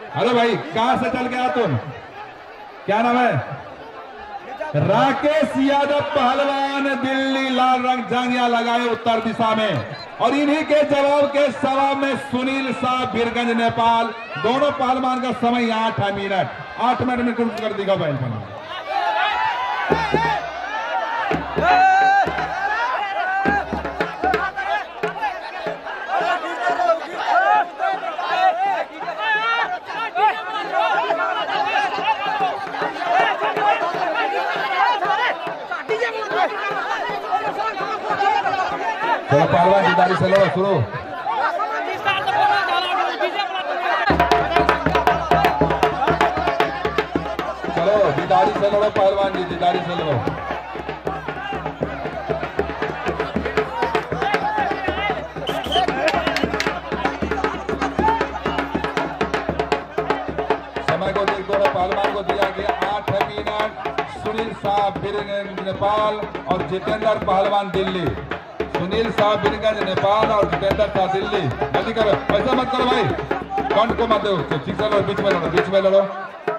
Hello भाई, कहां से चल गया तुम? क्या नाम है? राकेश यादव पहलवान, दिल्ली, लाल रंग जांगिया लगाए उत्तर दिशा में। और इन्हीं के जवाब के सवा में सुनील शाह, बीरगंज, नेपाल। दोनों पहलवान का समय 8 मिनट। 8 मिनट में कुछ कर देगा पहलवान। चलो पहलवान जिदारी से लो, शुरू। चलो जिदारी से लड़ो पहलवान जी, जिदारी से लड़ो। समय को देख, दोनों पहलवान को दिया गया 8 मिनट। सुनील शाह, बीरगंज, नेपाल और जितेंद्र पहलवान, दिल्ली। सुनील शाह, बीरगंज, नेपाल और जितेंद्र शाह, दिल्ली। जल्दी करो, ऐसा मत करो भाई, कंठ को मत दो। ठीक से लड़ो, बीच में लड़ो, बीच में लड़ो।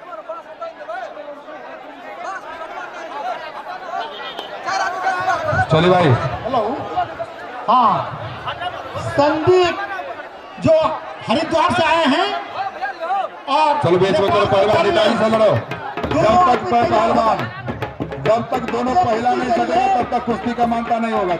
चलिए भाई। हेलो, हाँ, संदीप जो हरिद्वार से आए हैं और चलो बीच में चलो पहलवान, जिदारी से लड़ो। जब तक दोनों पहला नहीं सकेगा तब तक कुश्ती का मानता नहीं होगा।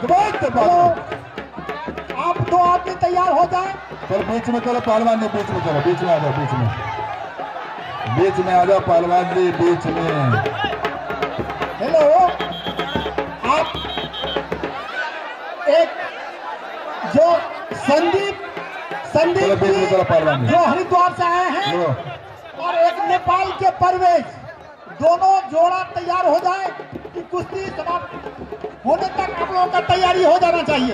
आप दो आदमी तैयार हो जाए। चलो बीच में चलो पहलवान जी, बीच में चलो, बीच में आ जाओ, बीच में, बीच में आ जाओ पहलवान जी, बीच में। हेलो, आप एक जो संदीप जी जो हरिद्वार से आए हैं और एक नेपाल के परवेज, दोनों जोड़ा तैयार हो जाए कि कुश्ती समाप्त होने तक आप लोगों का तैयारी हो जाना चाहिए।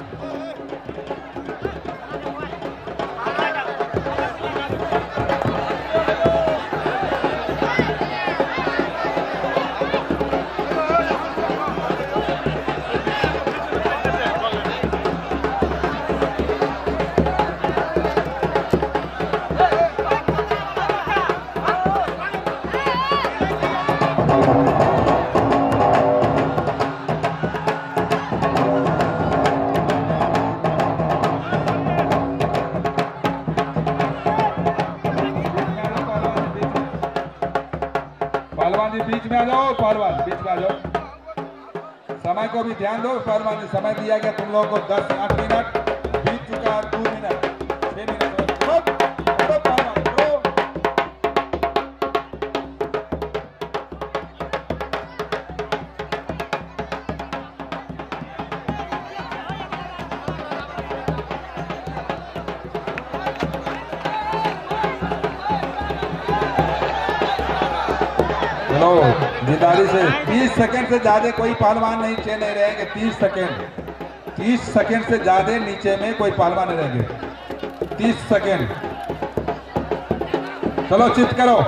पहलवान जी बीच में आ जाओ, पहलवान बीच में आ जाओ। समय को भी ध्यान दो पहलवान जी, समय दिया गया तुम लोगों को 10 8 मिनट, बीत चुका 2 मिनट 6 मिनट। चलो जिदारी से 30 सेकंड से ज्यादा कोई पहलवान नीचे नहीं रहेंगे। 30 सेकंड से ज्यादा नीचे में कोई पहलवान नहीं रहेंगे। 30 सेकंड। चलो चित करो।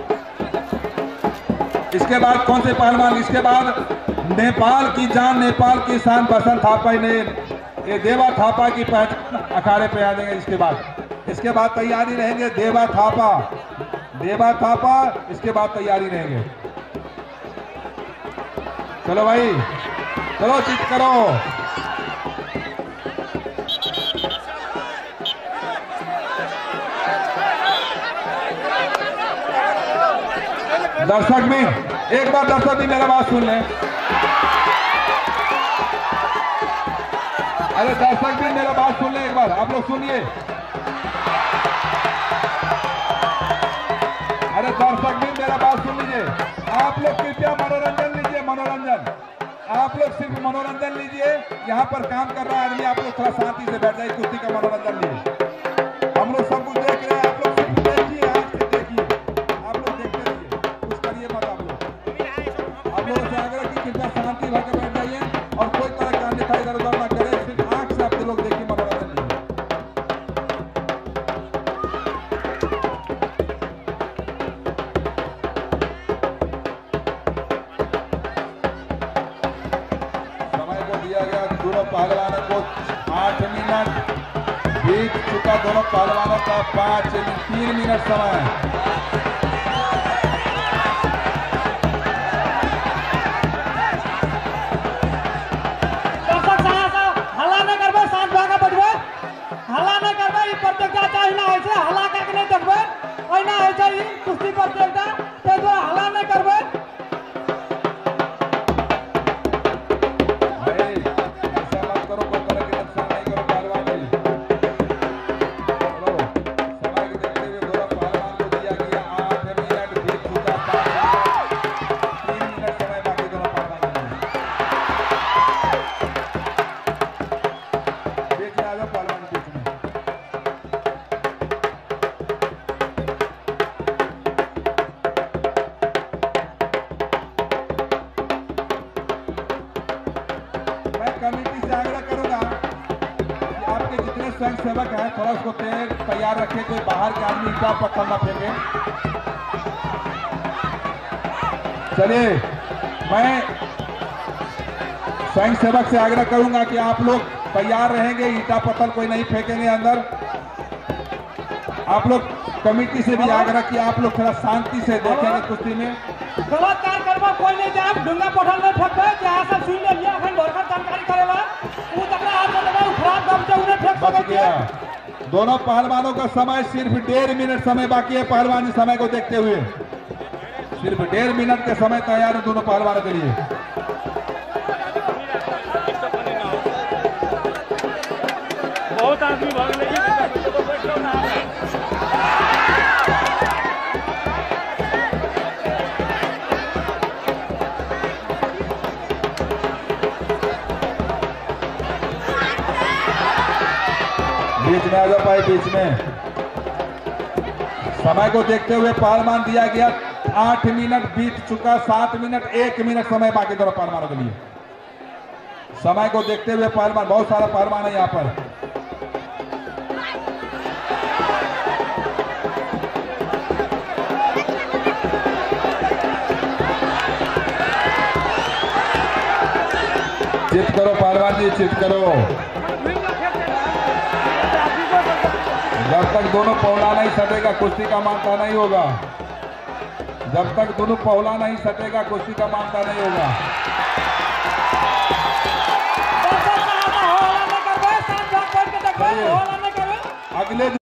इसके बाद कौन से पहलवान? इसके बाद नेपाल की जान, नेपाल की शान बसंत थापा ने ये देवा थापा की पहचान अखाड़े पे आ जाएंगे। इसके बाद तैयारी रहेंगे देवा थापा। इसके बाद तैयारी रहेंगे। चलो भाई, चलो चित करो। दर्शक भी एक बार, दर्शक भी मेरा बात सुन लें। अरे दर्शक भी मेरा बात सुन लें एक बार, आप लोग सुनिए। अरे दर्शक भी मेरा बात सुन लीजिए। आप लोग कृपया मनोरंजन लीजिए, मनोरंजन। आप लोग सिर्फ मनोरंजन लीजिए। यहाँ पर काम कर रहा है आदमी, आप लोग थोड़ा शांति से बैठ जाइए, कुश्ती का मनोरंजन लीजिए। हम लोग सब कुछ देख रहे हैं, आप लोग सिर्फ देखिए, आज से देखिए, आप लोग देखते रहिए, कुछ करिए मत। आप लोगों से आग्रह की कृपया शांति भर बैठ जाइए और कोई तरह का अन्यथा इधर उधर न करे। सिर्फ आंख से आप लोग देखिए, मनोरंजन लीजिए। दिया गया दोनों पहलवानों को 8 मिनट 20 पहलवानों का 3 मिनट समय। हल्ला नहीं करबे, ई प्रतियोगिता चाहिए ना ऐसे हल्ला करके नहीं देखबे, ओइना ऐसे ही कुश्ती प्रतियोगिता ते जो हल्ला नहीं करबे। भाई ऐसा मत करो, कोई तरह की नुकसान नहीं करो पहलवान जी। चलो समय को देखते हुए दोनों पहलवान को दिया गया 8 मिनट बीत चुका, 3 मिनट समय बाकी दोनों पहलवानों में। बीच में आ जाओ पहलवान, बीच में। कमेटी से आग्रह करूंगा कि आपके जितने स्वयं सेवक हैं थोड़ा उसको तैयार रखें, कोई बाहर के आदमी ईटा पत्थर न फेंके। चलिए मैं स्वयं सेवक से आग्रह करूंगा कि आप लोग तैयार रहेंगे, ईटा पत्थर कोई नहीं फेंकेंगे अंदर। आप लोग कमेटी से भी आग्रह कि आप लोग थोड़ा शांति से देखेंगे कुश्ती में। गलत कार्य करबा कोई नहीं जाए, डुंगा पठल में फेंकबे, जहां सब सुन लिया अखन बरकर जानकारी करेला उ तकरा हाथ में लगाओ, खराब दम से उन्हें फेंक बच सके। गया। दोनों पहलवानों का समय सिर्फ 1.5 मिनट समय बाकी है। पहलवान इस समय को देखते हुए सिर्फ 1.5 मिनट के समय तैयार है दोनों पहलवानों के लिए। बहुत आदमी भाग लेगी। बीच में आ जाओ भाई, बीच में। समय को देखते हुए पहलवान दिया गया 8 मिनट बीत चुका, 7 मिनट 1 मिनट समय बाकी दोनों पहलवानों के लिए। समय को देखते हुए पहलवान, बहुत सारा पहलवान है यहाँ पर। चित करो पहलवान जी, चित करो। जब तक दोनों पौला नहीं सटेगा कुश्ती का मानता नहीं होगा। जब तक दोनों पौला नहीं सटेगा कुश्ती का मानता नहीं होगा। अगले